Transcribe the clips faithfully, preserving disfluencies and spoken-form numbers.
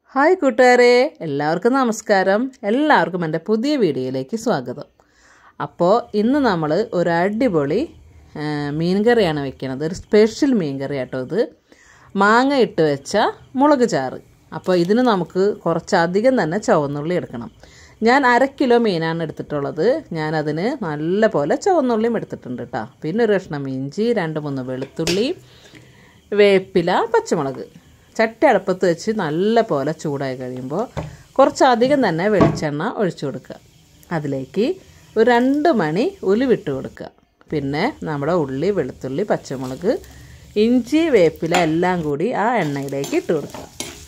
Hi കൂട്ടുകാരെ, എല്ലാവർക്കും നമസ്കാരം. എല്ലാവർക്കും എൻ്റെ പുതിയ വീഡിയോയിലേക്ക് സ്വാഗതം. അപ്പോൾ ഇന്ന് നമ്മൾ ഒരു അടിപൊളി മീൻ കറിയാണ് വെക്കുന്നത്. ഒരു സ്പെഷ്യൽ മീൻ കറി കേട്ടോ ഇത്. മാങ്ങ ഇട്ട് വെച്ച മുളക് ചാറ്. അപ്പോൾ ഇതിന് നമുക്ക് കുറച്ചധികം തന്നെ ചുവന്നുള്ളി എടുക്കണം. ഞാൻ അര കിലോ മീനാണ് എടുത്തിട്ടുള്ളത്. ഞാനതിന് നല്ല പോലെ ചുവന്നുള്ളിയും എടുത്തിട്ടുണ്ട് കേട്ടോ. പിന്നെ ഒരു കഷ്ണം ഇഞ്ചി, രണ്ട് മൂന്ന് വെളുത്തുള്ളി, വേപ്പില, പച്ചമുളക്. ചട്ടി അടുപ്പത്ത് വെച്ച് നല്ല പോലെ ചൂടായി കഴിയുമ്പോൾ കുറച്ചധികം തന്നെ വെളിച്ചെണ്ണ ഒഴിച്ചു കൊടുക്കുക. അതിലേക്ക് ഒരു രണ്ട് മണി ഉലുവിട്ട് കൊടുക്കുക. പിന്നെ നമ്മുടെ ഉള്ളി, വെളുത്തുള്ളി, പച്ചമുളക്, ഇഞ്ചി, വേപ്പില എല്ലാം കൂടി ആ എണ്ണയിലേക്ക് ഇട്ട് കൊടുക്കുക.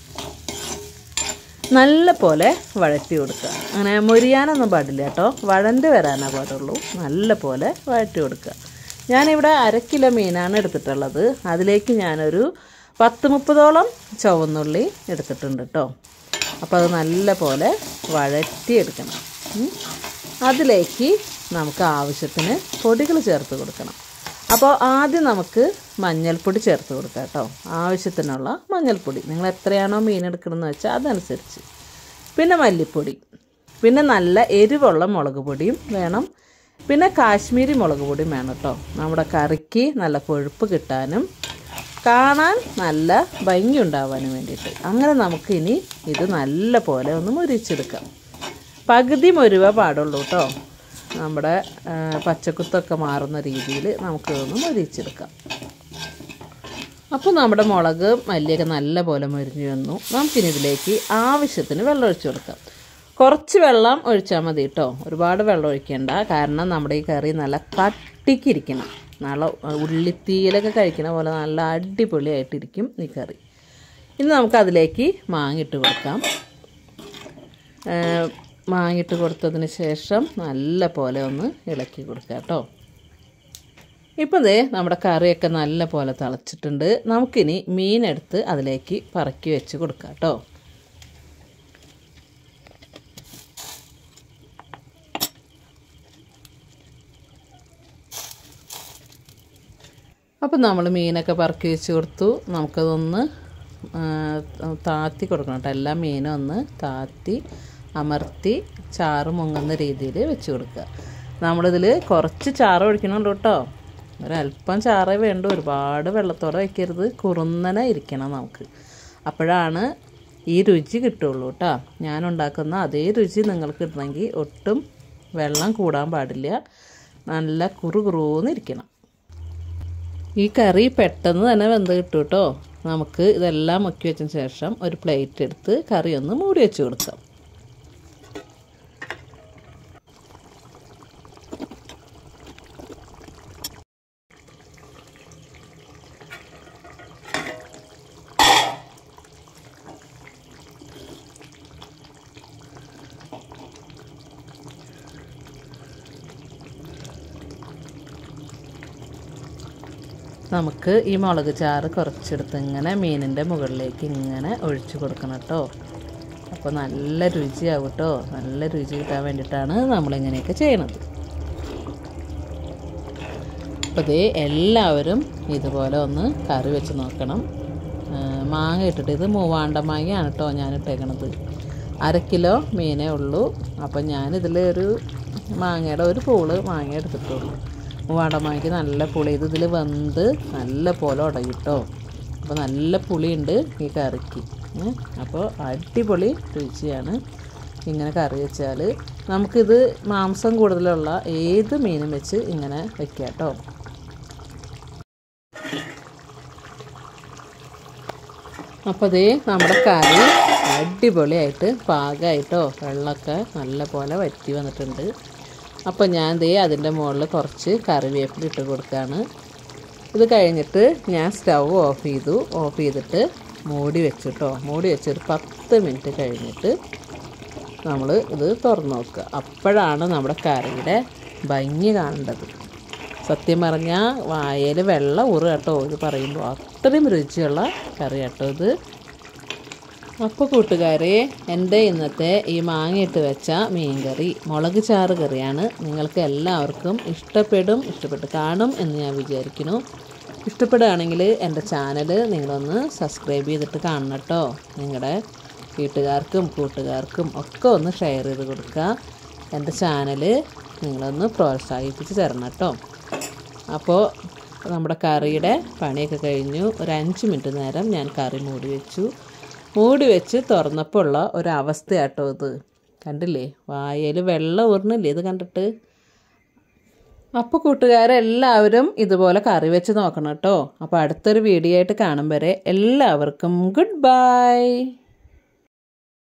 നല്ല പോലെ വഴറ്റി കൊടുക്കുക. അങ്ങനെ മൊരിയാനൊന്നും പാടില്ല കേട്ടോ, വഴണ്ട് വരാനേ പാടുള്ളൂ. നല്ല പോലെ വഴറ്റി കൊടുക്കുക. ഞാനിവിടെ അര കിലോ മീനാണ് എടുത്തിട്ടുള്ളത്. അതിലേക്ക് ഞാനൊരു പത്ത് മുപ്പതോളം ചുവന്നുള്ളി എടുത്തിട്ടുണ്ട് കേട്ടോ. അപ്പോൾ അത് നല്ല പോലെ വഴറ്റിയെടുക്കണം. അതിലേക്ക് നമുക്ക് ആവശ്യത്തിന് പൊടികൾ ചേർത്ത് കൊടുക്കണം. അപ്പോൾ ആദ്യം നമുക്ക് മഞ്ഞൾപ്പൊടി ചേർത്ത് കൊടുക്കാം കേട്ടോ. ആവശ്യത്തിനുള്ള മഞ്ഞൾപ്പൊടി നിങ്ങൾ എത്രയാണോ മീൻ എടുക്കണമെന്ന് വെച്ചാൽ അതനുസരിച്ച്. പിന്നെ മല്ലിപ്പൊടി, പിന്നെ നല്ല എരിവുള്ള മുളക് പൊടിയും വേണം. പിന്നെ കാശ്മീരി മുളക് പൊടിയും വേണം കേട്ടോ. നമ്മുടെ കറിക്ക് നല്ല കൊഴുപ്പ് കിട്ടാനും കാണാൻ നല്ല ഭംഗി ഉണ്ടാവാനും വേണ്ടിയിട്ട്. അങ്ങനെ നമുക്കിനി ഇത് നല്ല പോലെ ഒന്ന് മൊരിച്ചെടുക്കാം. പകുതി മൊരുവ പാടുള്ളൂ കേട്ടോ. നമ്മുടെ പച്ചക്കുത്തൊക്കെ മാറുന്ന രീതിയിൽ നമുക്കിതൊന്ന് മൊരിച്ചെടുക്കാം. അപ്പോൾ നമ്മുടെ മുളക് മല്ലിയൊക്കെ നല്ല പോലെ മൊരിഞ്ഞു വന്നു. നമുക്കിനി ഇതിലേക്ക് ആവശ്യത്തിന് വെള്ളം ഒഴിച്ചു കൊടുക്കാം. കുറച്ച് വെള്ളം ഒഴിച്ചാൽ മതി കേട്ടോ, ഒരുപാട് വെള്ളം ഒഴിക്കേണ്ട. കാരണം നമ്മുടെ ഈ കറി നല്ല കട്ടിക്കിരിക്കണം. നല്ല ഉള്ളിത്തീയിലൊക്കെ കഴിക്കണ പോലെ നല്ല അടിപൊളിയായിട്ടിരിക്കും ഈ കറി. ഇനി നമുക്കതിലേക്ക് മാങ്ങിയിട്ട് കൊടുക്കാം. മാങ്ങിയിട്ട് കൊടുത്തതിന് ശേഷം നല്ല പോലെ ഒന്ന് ഇളക്കി കൊടുക്കാം കേട്ടോ. ഇപ്പം ദേ നമ്മുടെ കറിയൊക്കെ നല്ല പോലെ തിളച്ചിട്ടുണ്ട്. നമുക്കിനി മീനെടുത്ത് അതിലേക്ക് പറക്കി വെച്ച് കൊടുക്കാം കേട്ടോ. അപ്പം നമ്മൾ മീനൊക്കെ പറക്കി വെച്ച് കൊടുത്തു. നമുക്കതൊന്ന് താത്തി കൊടുക്കണം കേട്ടോ. എല്ലാ മീനും ഒന്ന് താത്തി അമർത്തി ചാറ് മുങ്ങുന്ന രീതിയിൽ വെച്ച് കൊടുക്കുക. നമ്മളിതിൽ കുറച്ച് ചാറ് ഒഴിക്കണുണ്ട് കേട്ടോ. ഒരല്പം ചാറേ വേണ്ട, ഒരുപാട് വെള്ളത്തോടെ വയ്ക്കരുത്. കുറുന്നനെ ഇരിക്കണം നമുക്ക്. അപ്പോഴാണ് ഈ രുചി കിട്ടുള്ളൂ കേട്ടോ. ഞാനുണ്ടാക്കുന്ന അതേ രുചി നിങ്ങൾക്ക് കിട്ടണമെങ്കിൽ ഒട്ടും വെള്ളം കൂടാൻ പാടില്ല. നല്ല കുറു കുറുന്നിരിക്കണം. ഈ കറി പെട്ടെന്ന് തന്നെ വെന്ത് കിട്ടും കേട്ടോ. നമുക്ക് ഇതെല്ലാം മുക്കി വെച്ചതിന് ശേഷം ഒരു പ്ലേറ്റ് എടുത്ത് കറി ഒന്ന് മൂടി വെച്ച് കൊടുക്കാം. നമുക്ക് ഈ മുളക് ചാറ് കുറച്ചെടുത്ത് ഇങ്ങനെ മീനിൻ്റെ മുകളിലേക്ക് ഇങ്ങനെ ഒഴിച്ചു കൊടുക്കണം കേട്ടോ. അപ്പോൾ നല്ല രുചിയാവും കേട്ടോ. നല്ല രുചി കിട്ടാൻ വേണ്ടിയിട്ടാണ് നമ്മളിങ്ങനെയൊക്കെ ചെയ്യണത്. അപ്പോൾ ഇതേ എല്ലാവരും ഇതുപോലെ ഒന്ന് കറി വെച്ച് നോക്കണം. മാങ്ങ ഇട്ടിട്ട്, ഇത് മൂവാണ്ട മാങ്ങയാണ് കേട്ടോ ഞാൻ ഇട്ടേക്കണത്. അര കിലോ മീനേ ഉള്ളൂ. അപ്പം ഞാനിതിലൊരു മാങ്ങയുടെ ഒരു പൂള് മാങ്ങ എടുത്തിട്ടുള്ളൂ. മൂവാണ്ടമാങ്ങയ്ക്ക് നല്ല പുളി. ഇത് ഇതിൽ വെന്ത് നല്ല പോലെ ഉടയിട്ടോ. അപ്പോൾ നല്ല പുളിയുണ്ട് ഈ കറിക്ക്. അപ്പോൾ അടിപൊളി രുചിയാണ് ഇങ്ങനെ കറി വെച്ചാൽ. നമുക്കിത് മാംസം കൂടുതലുള്ള ഏത് മീനും വെച്ച് ഇങ്ങനെ വെക്കാം കേട്ടോ. അപ്പോൾ ഇതേ നമ്മുടെ കറി അടിപൊളിയായിട്ട് പാകമായിട്ടോ. വെള്ളമൊക്കെ നല്ല പോലെ വറ്റി വന്നിട്ടുണ്ട്. അപ്പോൾ ഞാൻ ദേ അതിൻ്റെ മുകളിൽ കുറച്ച് കറിവേപ്പില ഇട്ട് കൊടുക്കുകയാണ്. ഇത് കഴിഞ്ഞിട്ട് ഞാൻ സ്റ്റൗ ഓഫ് ചെയ്തു. ഓഫ് ചെയ്തിട്ട് മൂടി വെച്ചിട്ടോ. മൂടി വെച്ചൊരു പത്ത് മിനിറ്റ് കഴിഞ്ഞിട്ട് നമ്മൾ ഇത് തുറന്ന് നോക്കുക. അപ്പോഴാണ് നമ്മുടെ കറിയുടെ ഭംഗി കാണേണ്ടത്. സത്യം പറഞ്ഞാൽ വായയിൽ വെള്ളം ഊറ് കേട്ടോ ഇത് പറയുമ്പോൾ. അത്രയും രുചിയുള്ള കറി കേട്ടോ ഇത്. അപ്പോൾ കൂട്ടുകാരെ, എൻ്റെ ഇന്നത്തെ ഈ മാങ്ങയിട്ട് വെച്ച മീൻ കറി, മുളക് ചാറ് കറിയാണ്. നിങ്ങൾക്ക് എല്ലാവർക്കും ഇഷ്ടപ്പെടും, ഇഷ്ടപ്പെട്ട് കാണും എന്ന് ഞാൻ വിചാരിക്കുന്നു. ഇഷ്ടപ്പെടുകയാണെങ്കിൽ എൻ്റെ ചാനൽ നിങ്ങളൊന്ന് സബ്സ്ക്രൈബ് ചെയ്തിട്ട് കാണണം കേട്ടോ. നിങ്ങളുടെ വീട്ടുകാർക്കും കൂട്ടുകാർക്കും ഒക്കെ ഒന്ന് ഷെയർ ചെയ്ത് കൊടുക്കുക. എൻ്റെ ചാനൽ നിങ്ങളൊന്ന് പ്രോത്സാഹിപ്പിച്ച് തരണം കേട്ടോ. അപ്പോൾ നമ്മുടെ കറിയുടെ പണിയൊക്കെ കഴിഞ്ഞു. ഒരു അഞ്ച് മിനിറ്റ് നേരം ഞാൻ കറി മൂടി വെച്ചു. മൂടി വെച്ച് തുറന്നപ്പോൾ ഉള്ള ഒരവസ്ഥയാട്ടോ ഇത്. കണ്ടില്ലേ, വായയിൽ വെള്ളം ഊർന്നില്ലേ ഇത് കണ്ടിട്ട്. അപ്പോൾ കൂട്ടുകാരെല്ലാവരും ഇതുപോലെ കറി വെച്ച് നോക്കണം കേട്ടോ. അപ്പോൾ അടുത്തൊരു വീഡിയോ ആയിട്ട് കാണും വരെ എല്ലാവർക്കും ഗുഡ് ബൈ.